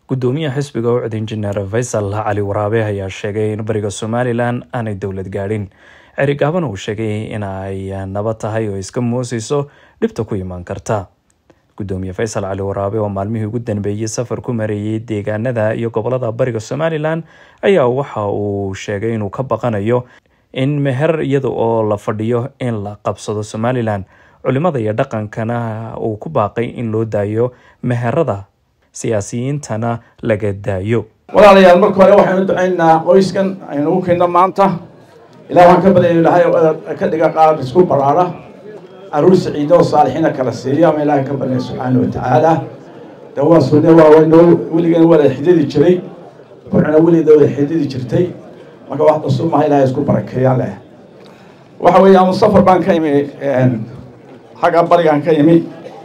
gudoomiyaha xisbiga u cid injineer Faysal Cali Waraabe ayaa sheegay in bariga Somaliland aanay dowlad gaadhin. Erigaaban uu sheegay in ay nabad tahay oo iska moosayso dhibta ku iman karta. Gudoomiye Faysal Cali Waraabe oo maalmihii ugu danbeeyay safar ku mareeyay deegaanada iyo gobolada bariga Somaliland ayaa waxa uu sheegay inuu ka baqanayo in meher iyada oo la fadhiyo in la qabsado Somaliland. Culimada iyo dhaqankana uu ku baaqay in loo daayo meherada siyaasiyiintana laga daayo. walaalayaal marka hore waxaan u ducaynaa qoyskan aynu u keenno maanta ilaahay waxaan ka baryaynaa ilaahay ka dhiga qaar isku baraara aruur saciido saalixiina kala siiya ama ilaahay ka baryaynaa subxaanahu wa tacaala dawaa sunne waa weligan wada xididi jiray burcuna weligeeda wada xididi jirtay marka wax cusub maaha ilaahay isku barakeeyaa leh waxa weeye ama safar baan ka imi xagga barigaan ka imi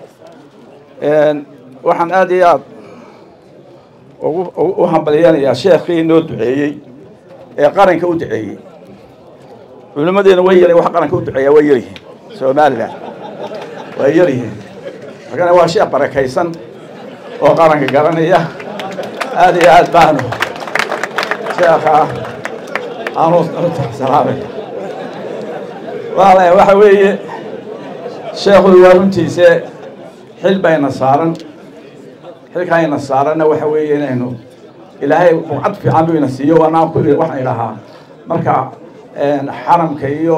waxaan aad iyo aad u hambalyeynaya sheekii noo duceeyey ee qaranka u duceeyey culimadeena way yareen wax qaranka u duceeya way yaryihiin Somaliland way yaryihiin marka waa sheekh barakaysan oo qaranka garanaya aad iyo aad baanu sheekha aanu salaamay walaalahay waxa weeye sheekhu waa runtiisa xil bayna saaran xilkaayna saarana waxa weeye inaynu ilaahay waqti fiican uu ina siiyo waana ku waxaan ilaahaa marka xaramka iyo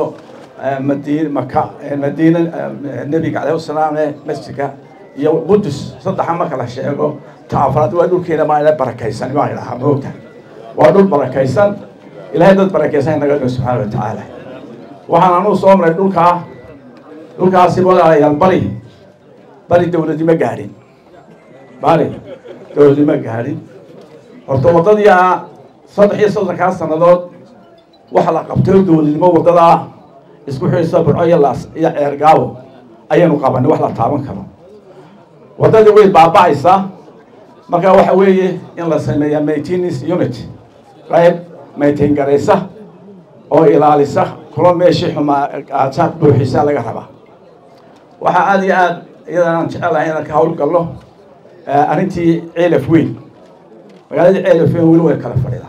madiina nabiga calayhi salaam masjidka iyo qudus saddex marka la sheego taafaraad waa dhulkeena ma ila barakaysan ma ilaaha moogta waa dhul barakaysan ilaahay dad barakaysan naga dhig subhanahu wa ta'ala waxaan aanu soo maray dhulkaasi walaalayaal bari dawladdi ma gaarin bari dawladdi ma gaarin horta wadadii 3 sanadood waxa la qabtay dawladnimo wadada isku xiraysa burco iyo ceergaabo ayaynu qabanay wax la taaban karo wadadii way baaba'aysaa marka waxa weeye in la sameeyo maintenance unit qayb maintain garaysa oo ilaalisa kula meeshii xumaa aad buuxisa laga rabaa waxa aad iyo aad iyadana jecelahay inaan ka hawl galno arintii ceelaf weyn magaalada ceelaf weyn weli way kala fadhidaa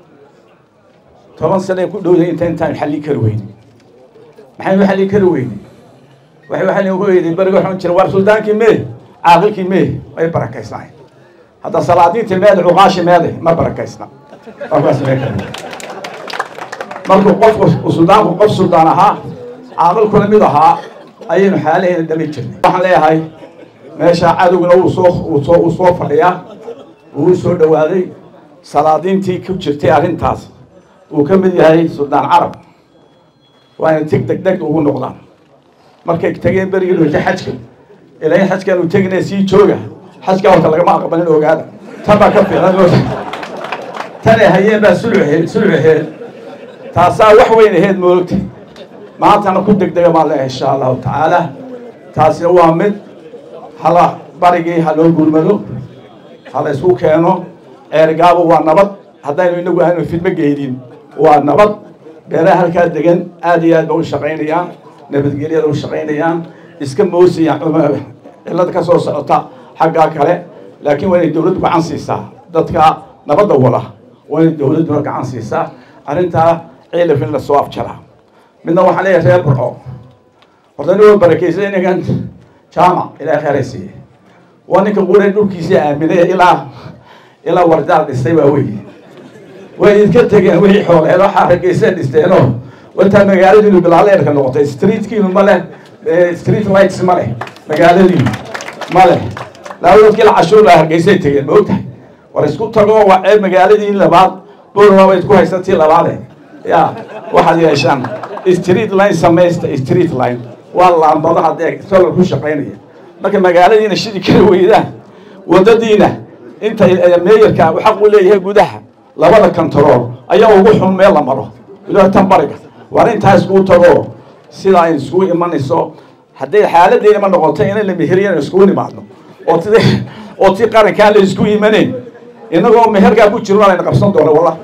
10 sano ku dhowday intaan xalli kari weyn maxay xalli kari weyn waxay xalli ugu yeeday bariga waxaan jiray war suldaankii mee caaqilkii mee ay barakaysnaa hadda salaadiintii mee uqaashi mee ma barakaysna waxaas mee markuu qof suldaan ahaa caaqilkuna mid ahaa ayaynu xaaladeen dhamay jirnay waxaan leeyahay meesha cadowguna uu soo fadhiyaa uu soo dhawaaday salaadiintii ku jirtay arintaas uu ka mid yahay suldaan carab waa in degdeg ugu noqdaan markay tageen berigii dhulka xajka ilaa xajkan uu tagnay si jooga xajka horta lagama aqbalin ogaada taba ka fiican tani hayeen baa sulxeed taasaa wax weyn ahayd moogtay maantana ku degdega ma leeyahay insha Allah taala taasina waa mid hala barigii haloo gurmado hala isku keeno eergaabo waa nabad haddaynu inagu aanu fidma geedin waa nabad beeraha halka degan aad iyo aad u shaqeynayaan nabadgelyada u shaqeynayaan iska moosiyaan cilad ka soo socota xagga kale laakiin waa in dawladdu gacan siisaa dadka nabadda wala waa in dawladdu gacan siisaa arinta ceelafin la soo afjara midna waxaan leeyahay reer burco horta inuu barakaysan inagan jaamac ilaa khayraasi waa ninka quray dhulkiisa aaminay ilaa wardaal dhisay waa weey way idka tageen wixii xoolaheed waxa hargeysa dhisteeno wanta magaaladu bilaadeerka noqotay streetkiinu ma leh street lights ma leh magaaladu ma leh laawdkii cashuur hargeysa tageen moogtahay war isku tago waa magaaladii labaad boorna way isku haysatay labaad ya waxaad yeeshaan street line sameeysta street line waa laambada hadee soo ku shaqeynaya marka magaaladiina shidi kala weydaan wadadiina inta meeyarka waxa uu leeyahay gudaha labada control ayaa ugu xun meel la maro ilaa tan bariga war intaas ku tago sida ay isku imanayso hadii xaaladdeena ma noqoto in la meheriyaan isku nimaadno oo tii qaranka la isku imaneen inagoo meherka ku jirno la qabsan doono wallahi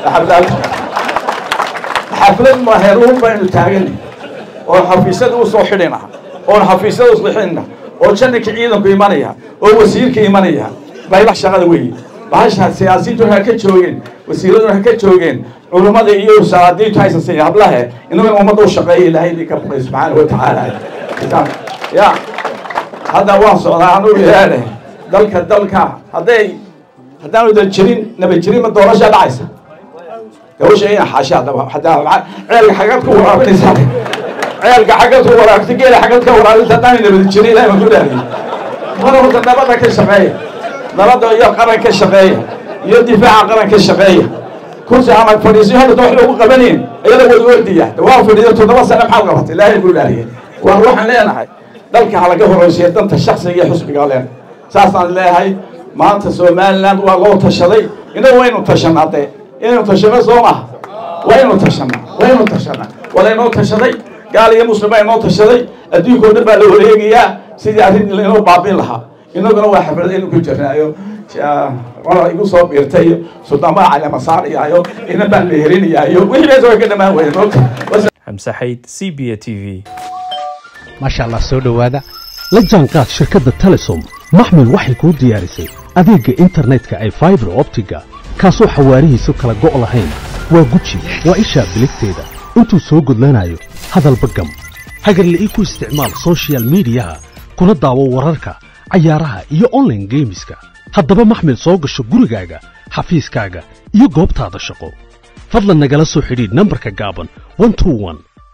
xaflad ma heeruun baynu taagan oo xafiisyada u soo xidhina oo xafiisyada u soo xidhina oo jannada ciidanku imanaya oo wasiirka imanaya baylax shaqada weey bahasha siyaasiyiintu ha ka joogeen wasiiradu ha ka joogeen culimada iyo saadiintu haysan si hablaha inuu ummadda u shaqeeyo ilaahay ka baqay subhanahu wa ta'ala ya hada waa socdaan oo yahay dalka haddaan wada jirin naba jirin ma doorasho dhacaysa gawasha in xaashaada hadaa ceelka xagad ku waraabinaysa ceelka xagad ku waraabtay geela xagad ka waraabinta daan naba jirin ilaahay ma ku dhaariyo mar wada nabada ka shaqeeyo nabada iyo qaran ka shaqeeyo iyo difaaca qaran ka shaqeeyo kursi ama fadhiisyo hada wax lagu qabaneen ayada wada wardiya waa fadhiyo 7 sano maxaa qabatay ilaahay ku dhaariyo waa waxaan leenahay dalka halaga horeysiyo danta shakhsiga iyo xisbiga leen saasaan leeyahay maanta Soomaaliland waa loo tashaday inuu waynu tashanade inuu tashado Soomaa waynu tashana waynu tashaday gaal iyo muslimiin inuu tashaday adduunka dhan baa la wareegayaa sidii arrin inuu baabin lahaa inaguna waa xaflad inuu ku jirnaayo wala igu soo biirtay Suudama cali masaariyayo ina baan meherinayo wixii soo ka dhamaan weeyno Hamza Hayd CBA TV ما شاء الله سو دhowaada la jaanqaad shirkadda Telesom maxmil waxay ku diyaarisay adeega internetka ay fiber optiga kaasoo xawaarihiisu kala go' lahayn waa guji waa isha biligteeda intuu soo gudlanayo hadalba gam hagarle ii ku isticmaal social media kuna daawo wararka cayaaraha iyo online gameska haddaba maxmil soo gasho gurigaaga xafiiskaaga iyo goobtaada shaqo fadlan nagala soo xidhiidh nambarka gaaban 121